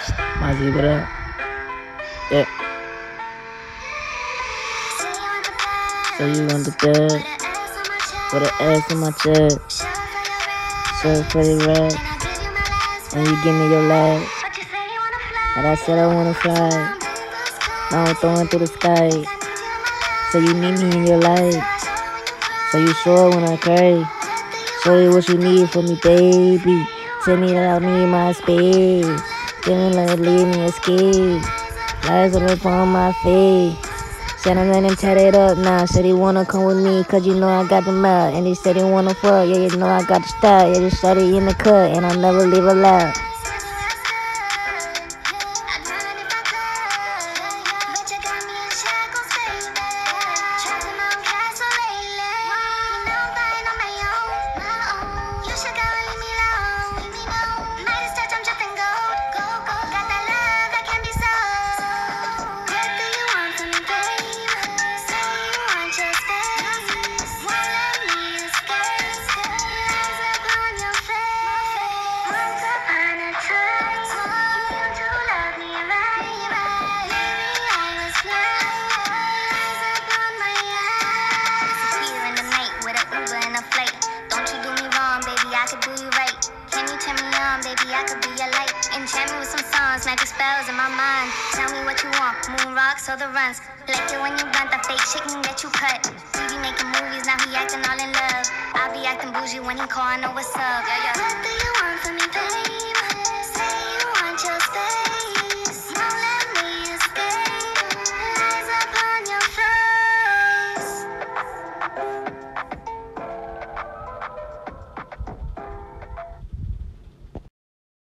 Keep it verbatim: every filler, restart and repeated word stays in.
Maje, what up? Yeah. So you on the bed with an ass on my chest, so pretty red, and you give me your leg. And I said I wanna fly, now I'm throwing through the sky. So you need me in your life, so you sure when I cry. Show you what you need from me, baby. Tell me that I need my space. Feeling like leave me escape. Lies up upon my face. Said I'm letting him tat it up now. Said he wanna come with me, cause you know I got the mouth. And he said he wanna fuck, yeah, you know I got the style. Yeah, just shut it in the cut, and I'll never leave her loud. I could do you right. Can you turn me on, baby? I could be your light. Enchant me with some songs, magic spells in my mind. Tell me what you want, moon rocks or the runs. Like it when you blunt the fake chicken that you cut. He be making movies, now he acting all in love. I be acting bougie when he call, I know what's up. Yeah, yeah.